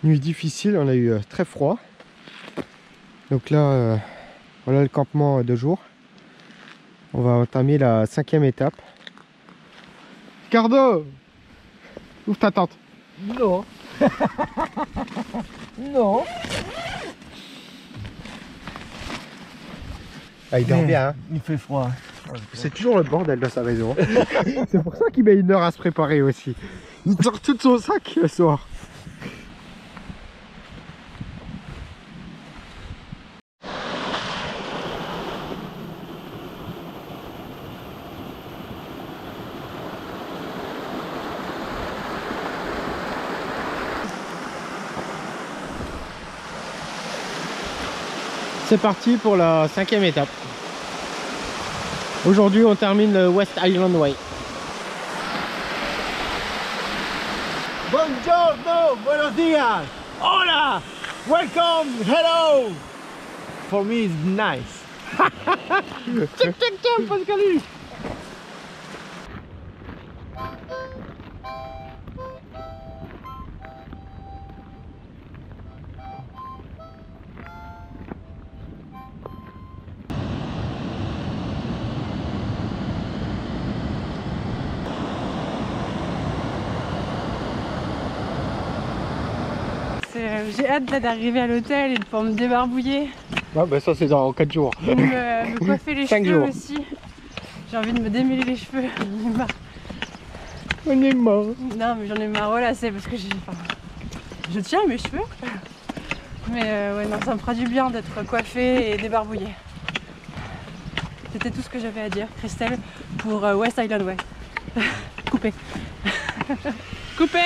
Nuit difficile, on a eu très froid. Donc là, voilà le campement de jour. On va entamer la 5e étape. Ricardo, ouvre ta tente. Non. Non. Ah, il dort bien. Hein. Il fait froid. C'est toujours le bordel de sa maison. C'est pour ça qu'il met 1 heure à se préparer aussi. Il sort tout son sac le soir. C'est parti pour la 5e étape. Aujourd'hui, on termine le West Island Way. Buongiorno, buenos días. Hola, welcome, hello. For me, it's nice. Tchic tchic tchic, Pascalu. J'ai hâte d'arriver à l'hôtel et de pouvoir me débarbouiller. Ouais, bah ça c'est dans 4 jours. Me coiffer les 5 cheveux jours. aussi. J'ai envie de me démêler les cheveux. J'en ai marre. On est mort. Non mais j'en ai marre, voilà, c'est parce que je tiens à mes cheveux. Mais ouais non, ça me fera du bien d'être coiffée et débarbouillée. C'était tout ce que j'avais à dire, Christelle, pour West Island Way. Coupé. Coupé.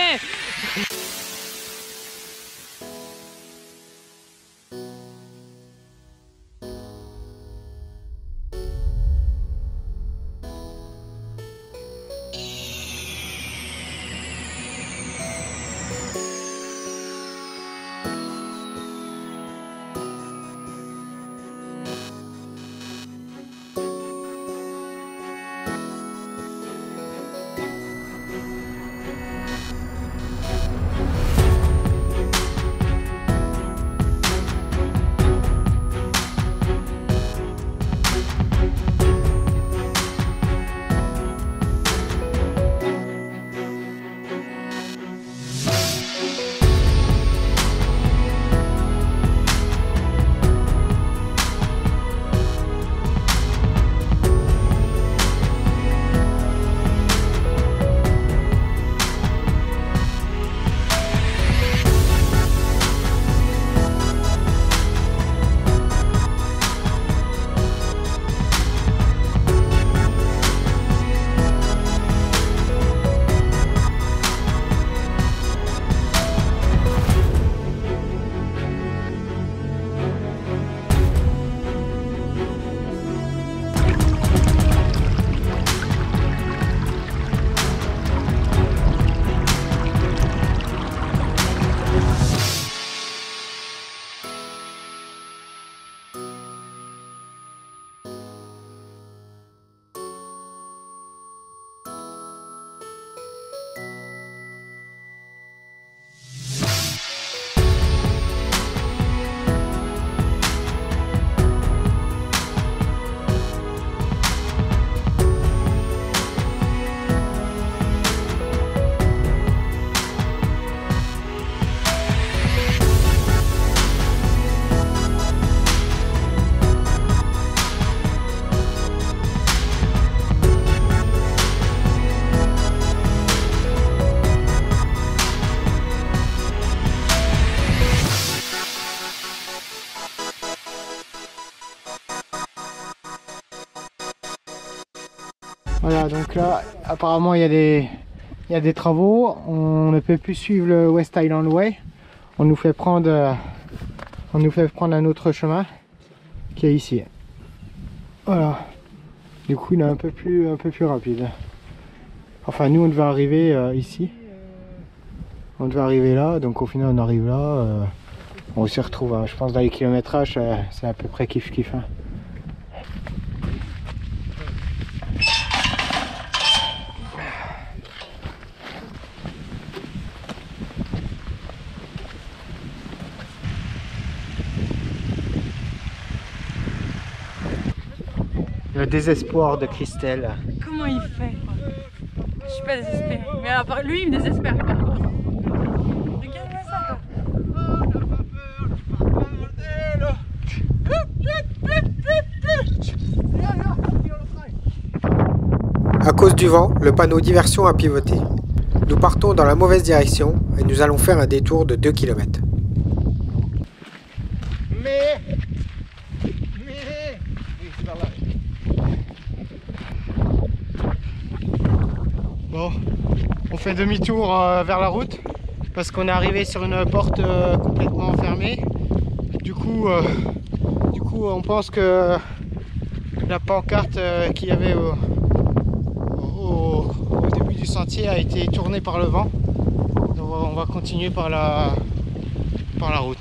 Voilà, donc là, apparemment il y a des travaux. On ne peut plus suivre le West Island Way. On nous fait prendre un autre chemin qui est ici. Voilà. Du coup, il est un peu plus rapide. Enfin, nous, on devait arriver ici. On devait arriver là, donc au final, on arrive là. On s'y retrouve. Hein. Je pense dans les kilométrages, c'est à peu près kiff-kiff. Hein. Le désespoir de Christelle. Comment il fait? Je suis pas désespérée. Mais à part lui, il me désespère par contre. Regarde-moi ça. À cause du vent, le panneau diversion a pivoté. Nous partons dans la mauvaise direction et nous allons faire un détour de 2 km. Bon, on fait demi-tour vers la route parce qu'on est arrivé sur une porte complètement fermée. Du coup, on pense que la pancarte qu'il y avait au début du sentier a été tournée par le vent. Donc on va continuer par la route.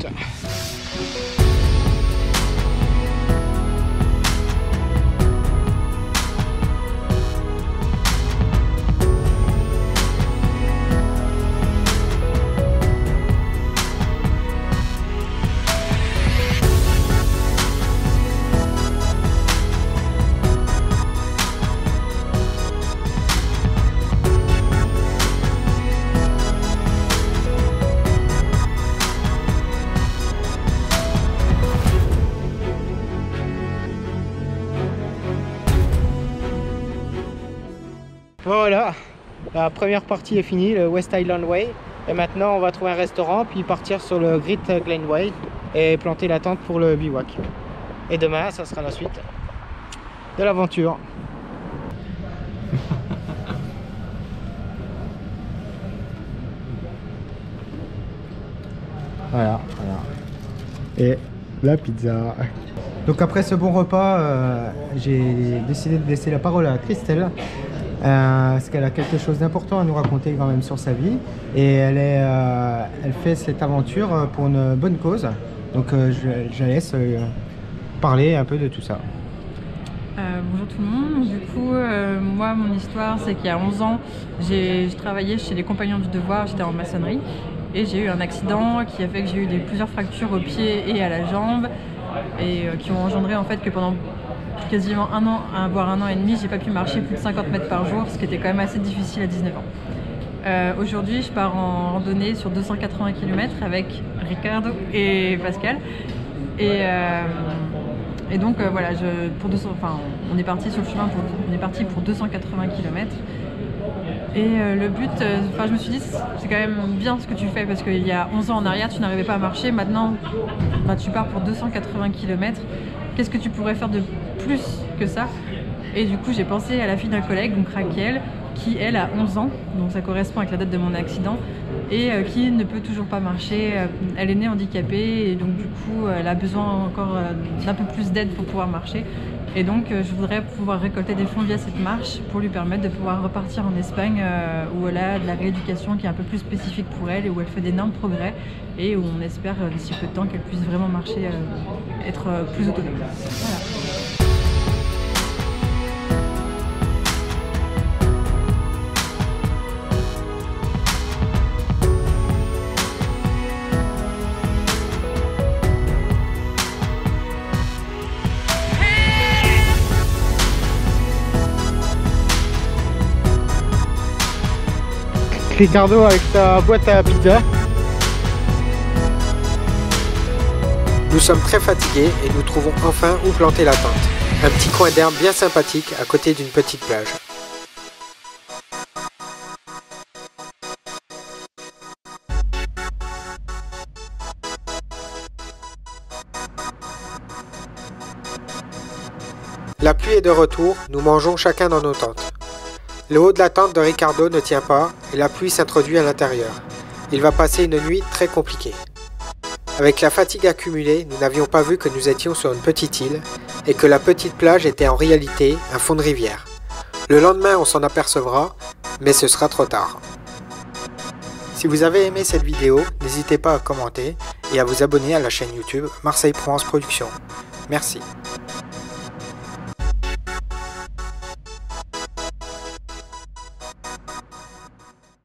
Voilà, la première partie est finie, le West Island Way. Et maintenant on va trouver un restaurant, puis partir sur le Great Glen Way et planter la tente pour le bivouac. Et demain, ça sera la suite de l'aventure. Voilà. Et la pizza. Donc après ce bon repas, j'ai décidé de laisser la parole à Christelle. Parce qu'elle a quelque chose d'important à nous raconter quand même sur sa vie. Et elle fait cette aventure pour une bonne cause. Donc je la laisse parler un peu de tout ça. Bonjour tout le monde. Du coup, moi, mon histoire, c'est qu'il y a 11 ans, je travaillais chez les Compagnons du Devoir, j'étais en maçonnerie. Et j'ai eu un accident qui a fait que j'ai eu plusieurs fractures au pied et à la jambe. Et qui ont engendré en fait que pendant quasiment un an, voire un an et demi, j'ai pas pu marcher plus de 50 mètres par jour, ce qui était quand même assez difficile à 19 ans. Aujourd'hui, je pars en randonnée sur 280 km avec Ricardo et Pascal. Et donc voilà, on est parti sur le chemin, on est parti pour 280 km. Et le but, je me suis dit, c'est quand même bien ce que tu fais, parce qu'il y a 11 ans en arrière, tu n'arrivais pas à marcher. Maintenant, tu pars pour 280 km. Qu'est-ce que tu pourrais faire de plus que ça? Et du coup, j'ai pensé à la fille d'un collègue, donc Raquel, qui elle a 11 ans, donc ça correspond avec la date de mon accident, et qui ne peut toujours pas marcher. Elle est née handicapée, et donc du coup, elle a besoin encore d'un peu plus d'aide pour pouvoir marcher. Et donc je voudrais pouvoir récolter des fonds via cette marche pour lui permettre de pouvoir repartir en Espagne où elle a de la rééducation qui est un peu plus spécifique pour elle et où elle fait d'énormes progrès et où on espère d'ici peu de temps qu'elle puisse vraiment marcher, être plus autonome. Voilà. Ricardo avec sa boîte à pizza. Nous sommes très fatigués et nous trouvons enfin où planter la tente. Un petit coin d'herbe bien sympathique à côté d'une petite plage. La pluie est de retour, nous mangeons chacun dans nos tentes. Le haut de la tente de Ricardo ne tient pas et la pluie s'introduit à l'intérieur. Il va passer une nuit très compliquée. Avec la fatigue accumulée, nous n'avions pas vu que nous étions sur une petite île et que la petite plage était en réalité un fond de rivière. Le lendemain, on s'en apercevra, mais ce sera trop tard. Si vous avez aimé cette vidéo, n'hésitez pas à commenter et à vous abonner à la chaîne YouTube Marseille Provence Productions. Merci.